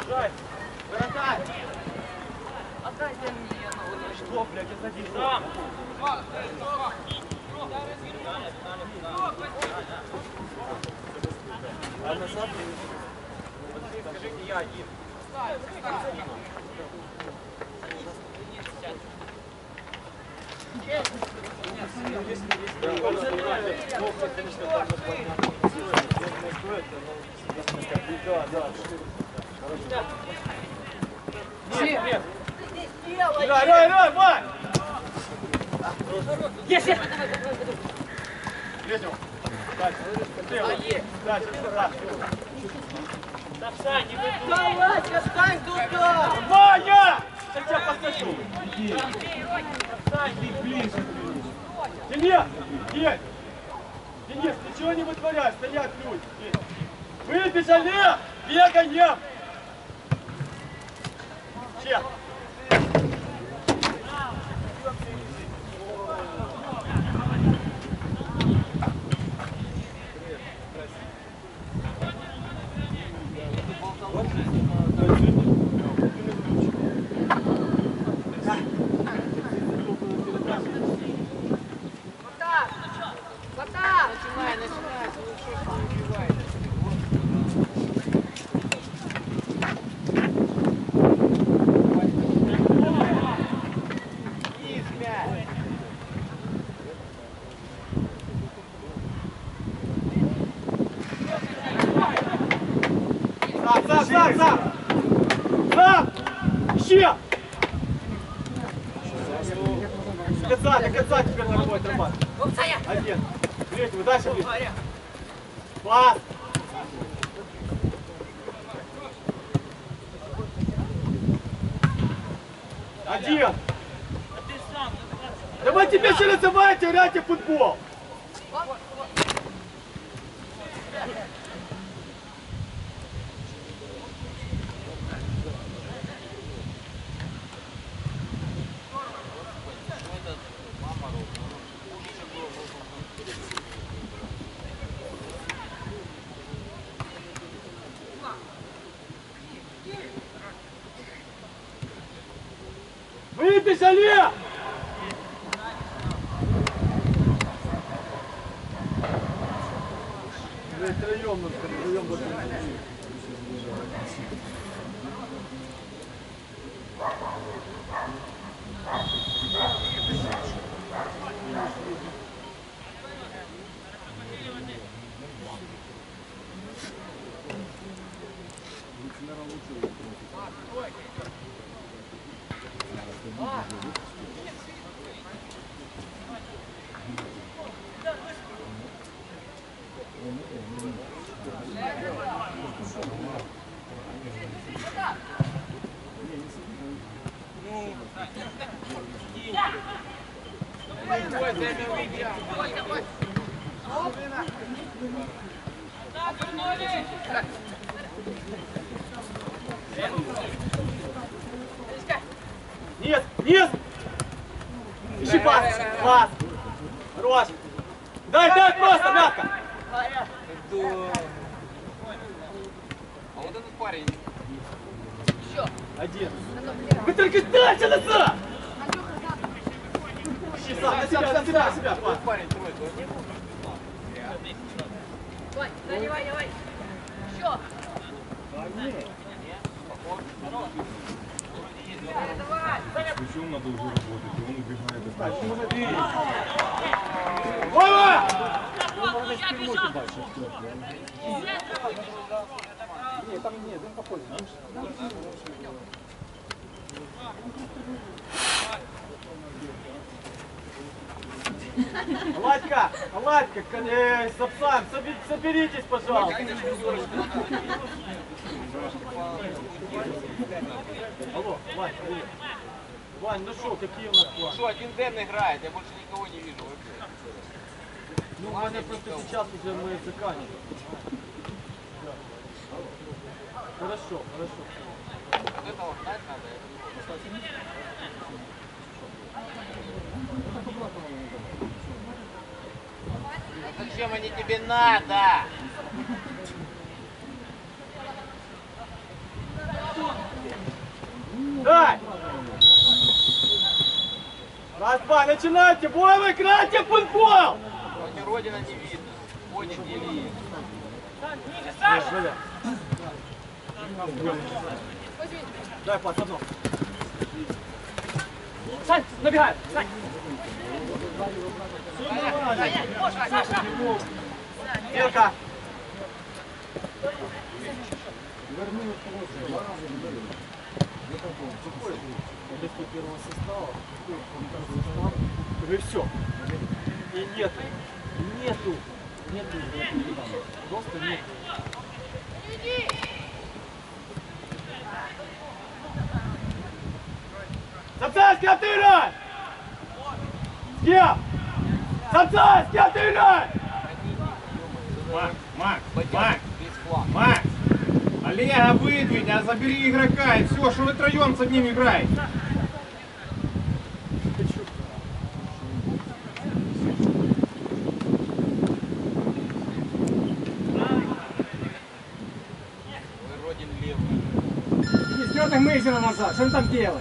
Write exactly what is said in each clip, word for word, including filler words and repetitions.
Дай! Выракай! Отдайте мне одного. Что, блядь, я садись сам! А назад? Скажите, я один. Давай, давай, давай, Вань! Есть, есть! Лезем. Дальше. Дальше. Да, встань, не выйду. Давай, встань туда! Ваня! Я тебя посажу. Иди. Встань, иди ближе. Денис! Есть! Денис, ничего не вытворяй, стоять люди. Выбежали! Бегаем! Чек! Сам, сам! Сам! Ищи! До конца, до конца теперь на работе, Роман. Один. Третьего, дальше ближе. Пас! Один! Давайте вместе разовайте, играйте в футбол! Выбежали! Мы втроем, мы втроем вот Низ, низ! Ищи пас, пас! Хорош! Дай, дай просто, мягко! А вот этот парень. Еще. Один. Вы только дальше назад! Ищи сам, на себя, на себя, на себя, пас! Парень, трой, Давай, давай, давай. Еще. Причем надо уже работать, и он убегает. Вова! Нет, там нет, он попозже. Аладька, Аладька, э, Сапсан, соберитесь, пожалуйста. Алло, Вань, привет. Вань, ну шо, какие у нас планы? Что, один Дэн играет, я больше никого не вижу вообще. Ну, Ваня, просто сейчас уже мы заканчиваем. Да. Хорошо, хорошо. Вот этого знать надо. А зачем они тебе надо? Пас-два, начинайте, бой, вы играйте в футбол! Вроде Родина не видно. Ходит еле. Дай пас, одно. Сань, набегай, Сань. Ирка. И все. И нету. Нету. Нету. Просто нету. Самцай, с кем ты играешь? С кем? Самцай, с кем ты играешь? Макс, Макс, Макс, Макс, без флага. Макс! Олега выдвинь, а забери игрока, и все, что вы троем с одним играете. Вы Родин левый. Не сдертай Мейзена назад, что он там делает?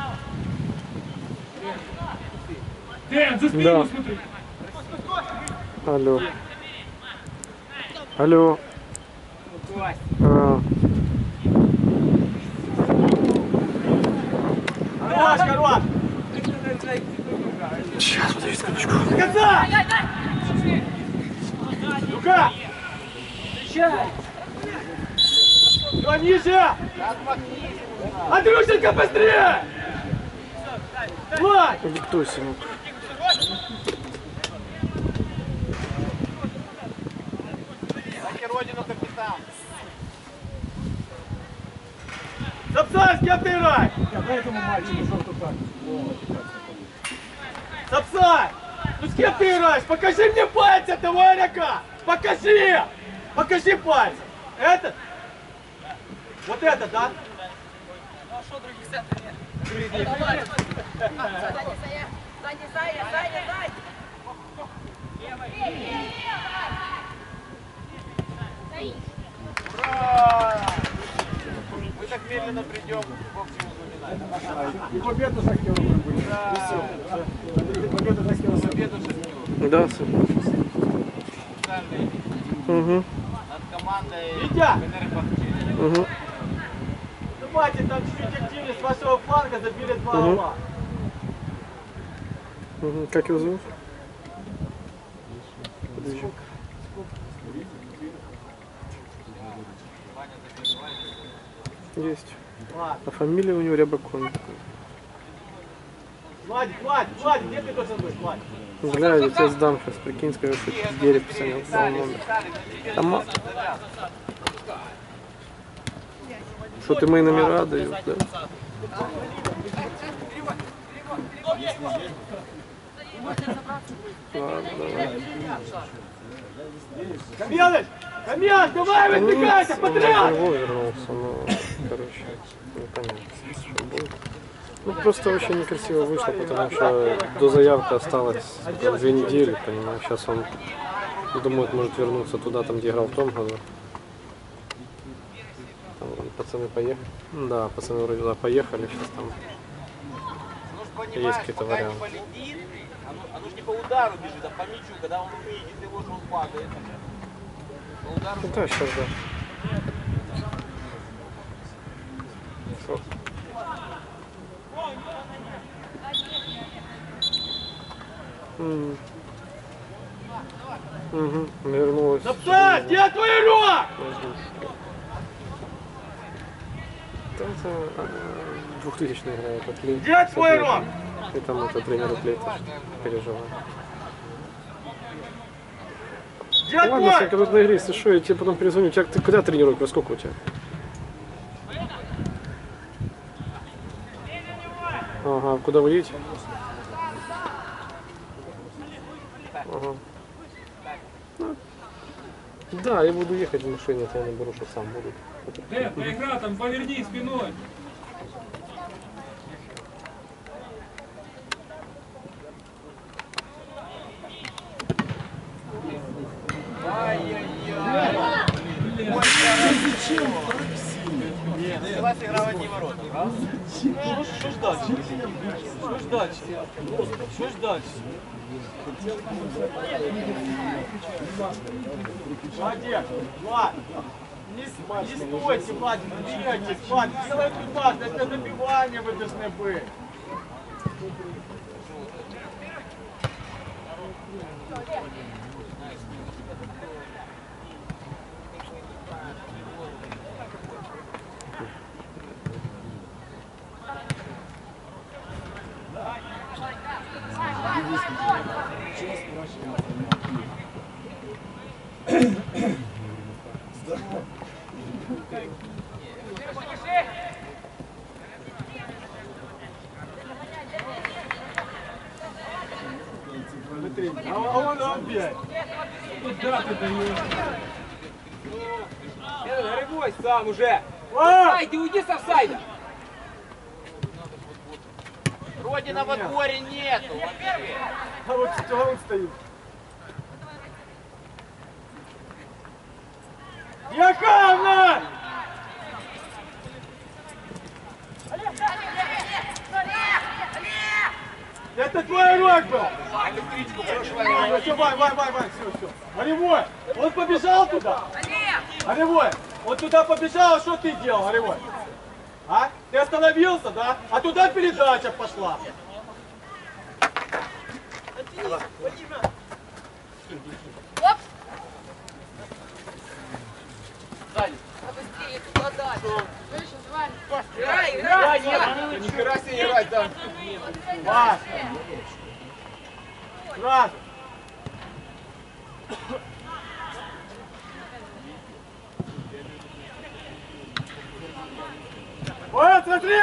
Дэн, за спину Да. смотри. Алло. Алло. А, Хорош, хорош. сейчас, подожди секундочку. До конца! Люка! Все ниже! Андрюшенька, быстрее! Влад! Диктуйся ему. Дайте Родину капитан. Сапсай, с кем ты играешь? Дай этому мальчику желтую карту. Сапсай! Ну с кем ты играешь? Покажи мне пальцы этого игрока! Покажи! Покажи пальцы! Этот? Вот это, да? Ну а что других центров нет? Сзади, сзади, сзади, сзади, сзади. Ура! Мы так медленно придем к общему знаменателю. И победу Шахтеру были. И все. Победу Шахтеру. Победу Шахтеру. Да, сын. Центральный Угу. над командой Витя! Энергопохищения. Угу. Давайте там чуть-чуть активнее с вашего фланга забили два Мгм. гола. Угу. Как его зовут? Подожди. Ваня забивает. Есть. Влад, А фамилия у него Рябакон. Владик, Владик, Владик, где ты должен быть, Владик? Бля, я тебя сдам сейчас. Прикинь, скажу, что в дверь позвонил. Дал номер. Там, а- что ты мои номера даешь, да? Ладно, давай. Камьяныч! Камьян, давай, выдвигайся, Он подряд! его вернулся, но, короче, непонятно, что будет. Ну, просто очень некрасиво вышло, потому что до заявки осталось там, две недели, понимаешь. Сейчас он думает, может вернуться туда, там, где играл в том году. Там, вон, пацаны поехали. Да, пацаны вроде туда поехали, сейчас там. Ну ж Есть понимаешь, какие-то пока не варианты. полетит, оно, оно ж не по удару бежит, а по мячу, когда он увидит его, что он падает. По удару Ну да, сейчас да. Что? М. Угу, вернулась. Сапсай, где твой игрок? Это а, двухтысячный играет от Лей. Где твой игрок? И там это тренер Лей тоже переживает. Где Ладно, твой? если когда на игре, если что, я тебе потом перезвоню. У тебя, ты когда тренировка? Сколько у тебя? Ага, куда вы едете? Ага. Ну, да, я буду ехать в машине, то я наберу, что сам буду. Дэн, поиграл там, поверни спиной. Не, ну давай сыграл одни ворота, правда? Ну, что ж дальше? Что ж дальше? Что ж дальше? Молодец, Влад. Не, не стойте, Влад, не двигайтесь, Влад. Делайте пас, это добивание вы должны быть. А он опять. Куда ты даешь? Грибой сам уже. А! Офсайд, уйди с офсайда. Родина в отборе нету вообще. А вот что он стоит? Яковна! Это твой урок был! Все, все, Вань, Вань, Вань, Вань, все, все. Оревой, он побежал туда? Оревой, он туда побежал, а что ты делал, Оревой? А? Ты остановился, да? А туда передача пошла. Играй, играй. Ни хера себе играть там. Вась! Сразу! Вот, смотри!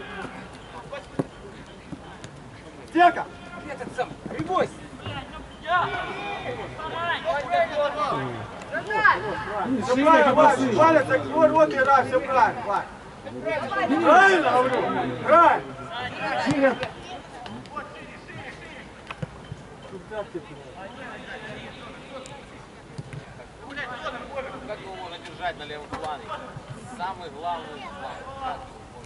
Стека! Этот сам. Грибой. Все правильно, Ваня, Ваня, так вот, вот играй, все правильно, Ваня. Правильно, говорю? Правильно. Как его можно держать на левом плане? Самый главный план.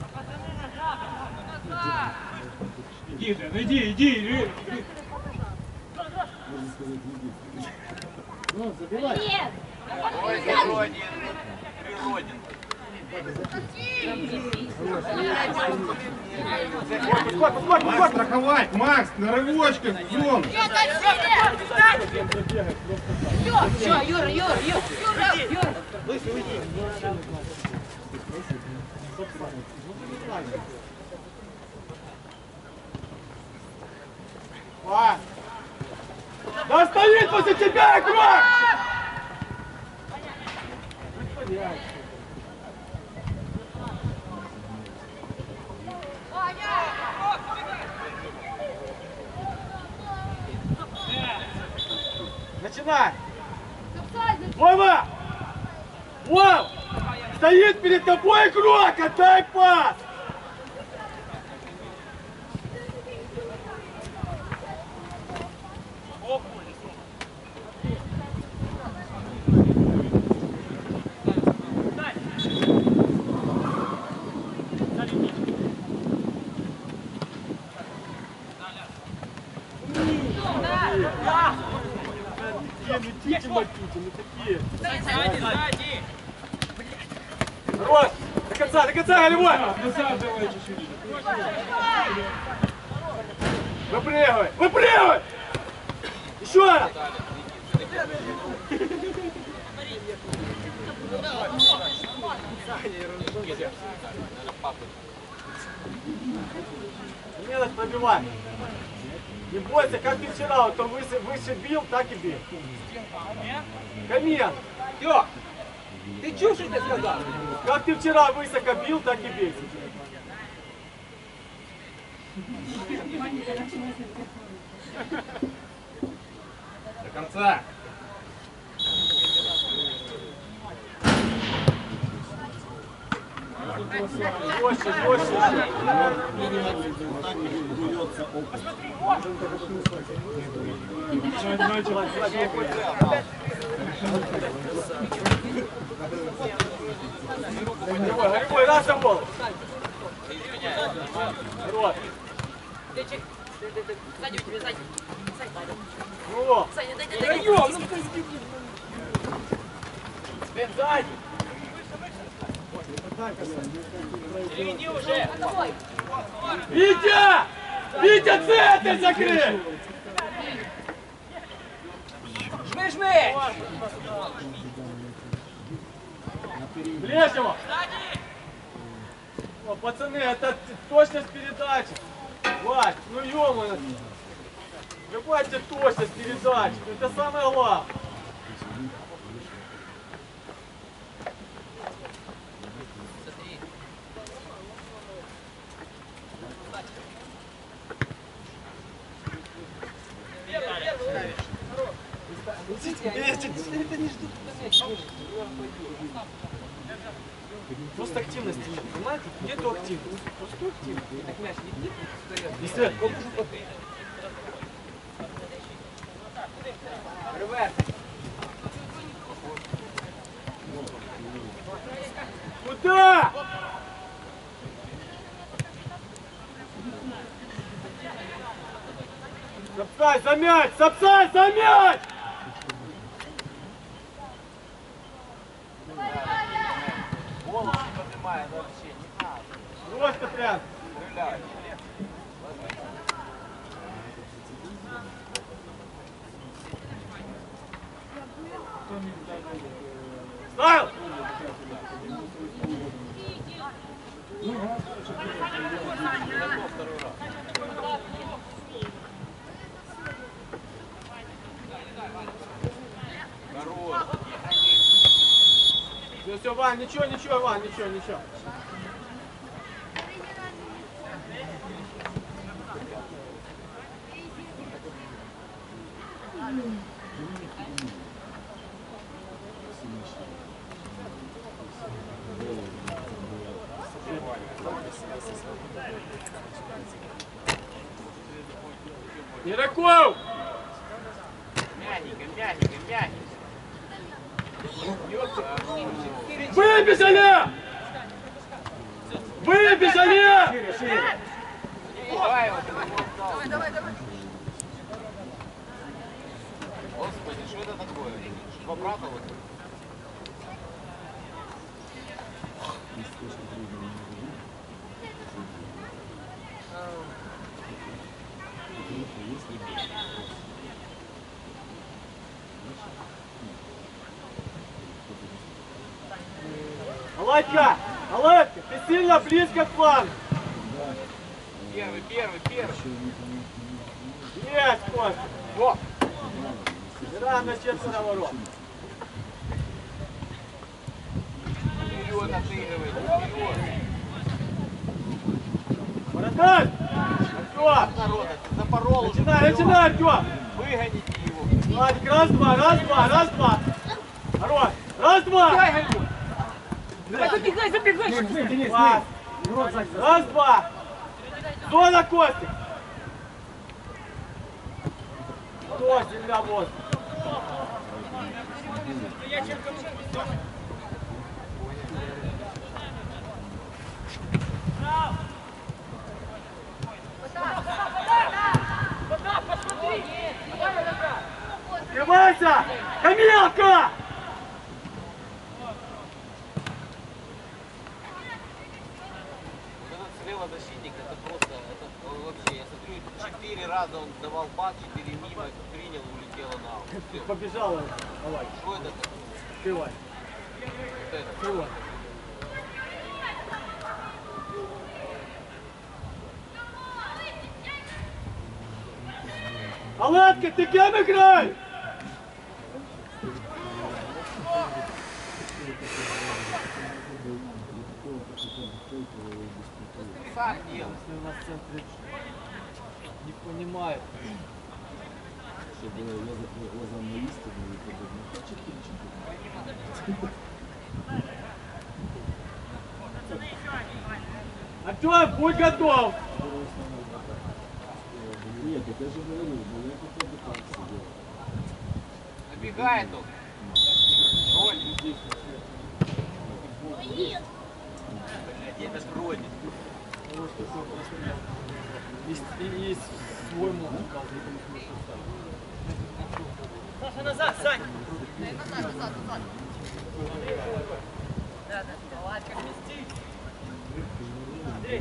Иди, Дэн, иди, иди. Ри- ри- Ой, Природин. Природин. Макс, страховать, Макс, на рывочках, в зону. Все, Юра, Юра, Юра, Юра. Вань! Да стоит после тебя игрок! Начинай! Вова! Вов! Стоит перед тобой игрок! Отдай пас! Рос! До конца, до конца, голевой! Назад давай чуть-чуть. Выпрыгивай! Выпрыгивай! Еще раз! Не надо пробивать. Не бойся, как ты вчера, вот он выше, выше бил, так и бил. Камен! Все. Ты чушь тебе сказал? Как ты вчера высоко бил, так и бей. До конца. Больше, больше. Горевой, Горевой, раз за голову. Рот. Сзади у тебя, сзади. Ну, Саня, дай, дай, дай. Бен, сзади. Иди уже. Витя! Витя, центр закрыть! Жми, жми! Ближнего! О, пацаны, это точность передачи. Вась, ну ё-моё. Какая тебе точность передачи? Это самое главное. Просто активности нет, понимаете? Нету активности. Просто активность. Так мяч летит, встает. Если... Реверс. Куда? Сапсай, за мяч! Сапсай, за мяч! Голову не поднимай, она вообще не надо. Брось, Петрян! Стреляй. Ставил! Хорош. Все, все, Вань, ничего, ничего, Вань, ничего, ничего. Ираков! Мягенько, мягенько, мягенько. Выбежали! Выбежали! Давай его, ты ему отдал. Давай, давай. Господи, что это такое? Два брата вот. Аладька! Аладька, ты сильно близко к плану! Первый, первый, первый. Есть, Костя! Во! Играем на четверо ворот. Вперед отыгрывай, вперед. Вратарь! Артем! Народ, ты запорол уже. Начинай, вперед. начинай, Артем! Выгоните его. Владик, раз, два, раз, два, раз, два! Хорош! Раз, два! Давай, забегай, забегай! Пас! Раз, два! Зона, Костик! Кто земля воздух? Открывайся! Камилка! Вот этот слева защитник, это просто, это вообще, я смотрю, четыре раза он давал пас, четыре мимо, принял, улетело на аут. Всё. Побежала. Давай, Что это такое? открывай. Вот это. Открывай. Аладка, ты кем играешь? Сам делал. Если у нас в центре не понимает. Артем, будь готов! Нет, я же говорю, но я хотел бы так сидел. Набегает он. Родин. Блядь, это Родин. Есть свой муж. Саша, назад, Сань! Назад, назад, назад. Да, да, давай, как вместе. Андрей.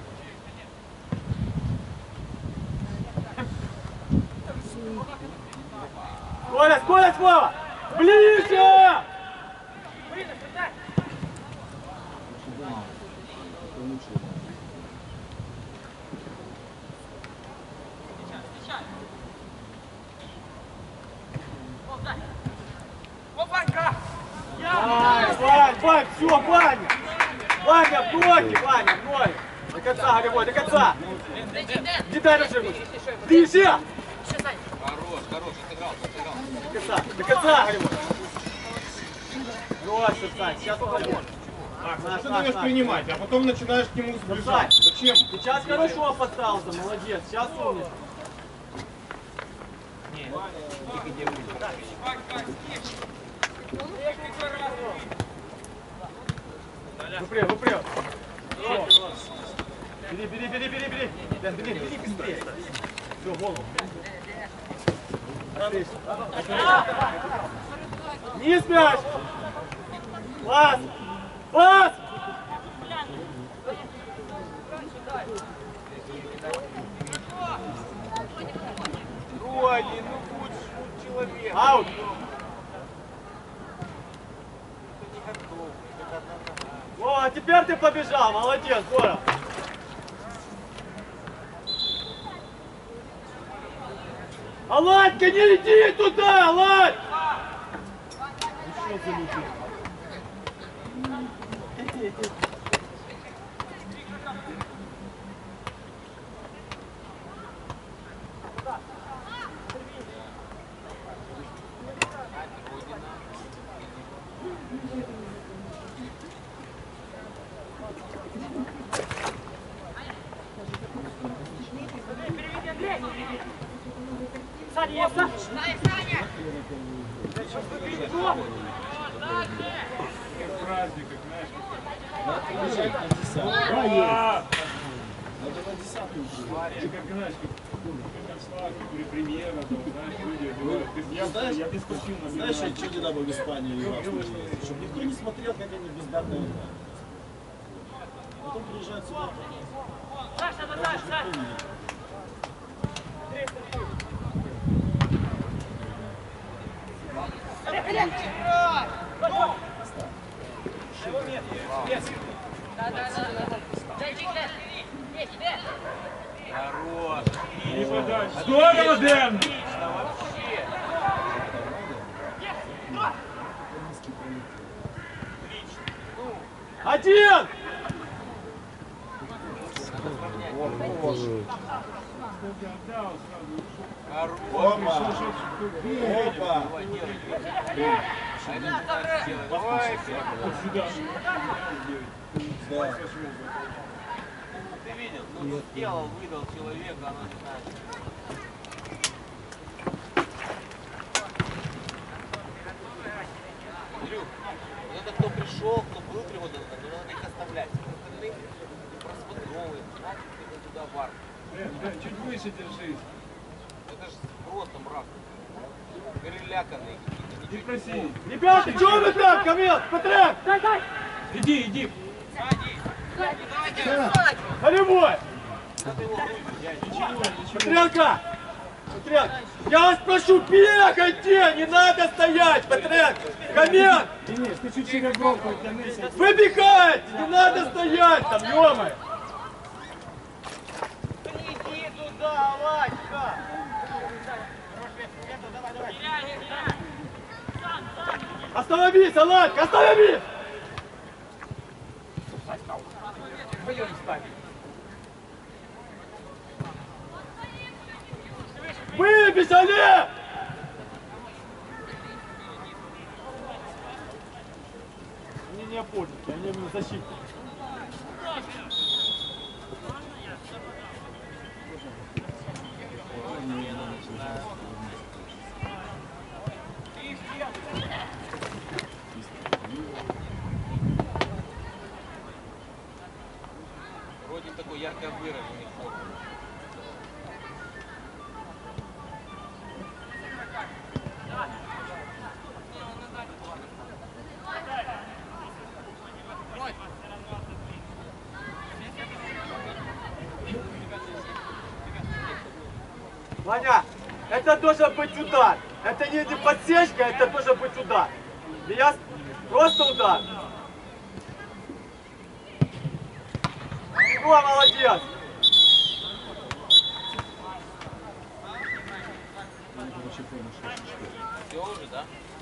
Коля, Коля, Слава! Ближе! Блин, сюда! Опанька! Вань, Вань, Вань, все, Ваня! Ваня, в ноги, Ваня, в ноги! До конца, Голевой, до конца! Не дай разжигнуть! Ближе! Хорош, хорош, отыграл, отыграл. До конца, до конца, Голевой! Брось, Сань, сейчас уходим. Макс, ты даешь принимать, а потом начинаешь к нему сближать. Зачем? Сейчас хорошо подстался, молодец, сейчас умница. Выпрям, выпрям. Бери, бери, бери, бери, бери. Да, бери, бери быстрее. Все, голову. Не спяшь. Пас. Пас. Родин, ну будь, будь человек. Аут. О, а теперь ты побежал, молодец, здорово. Аладька, не иди туда, Аладь! Еще залетел. Саня, есть, да? Дай, Саня! Праздник, знаешь. Надо бежать на десятку. Надо на десятку. И как, знаешь, как концлагерь, при премьера, там, знаешь, люди говорят, я, Знаешь, я перескочил на Знаешь, Белград. что недавно в Испании играл? Чтобы никто не смотрел, как они бездарно играют. Потом приезжают сюда. Саша, назад, Саша! Да, да, да. Зайчик, Дэн! Есть, Дэн! Хорош. Не подай. Здорово, Дэн! Отлично, вообще. Один! Хорош. Опа! Опа! Давай, делай. А это не так делай. Давай, Сюда. Да. ты видел? Ну, сделал, выдал человека, она не знает. Андрюх, вот это кто пришел, кто был три года назад, ну надо их оставлять. Остальных просмотровые, нафиг ты туда в арку. Дэн, Дэн, чуть выше держись. Это же просто мрак. Переляканные какие-то. Ты проси. Ребята, что вы там, Камил? Патрик! Дай, дай! Иди, иди. Голевой! Надо его грузить. Патренко! Патренко! Я вас прошу, бегайте! Не надо стоять, Патренко! Камил! Денис, ты чуть через бронку тянись. Выбегайте! Не надо стоять там, ё-моё! Иди туда, Вадька! Остановись, Аладька, остановись! Выбежь, Олег! Они не опорники, они именно защитники. такой ярко выраженный формы. Ваня, это должен быть удар. Это не подсечка, это должен быть удар. Я просто удар. О, молодец. Все уже, да?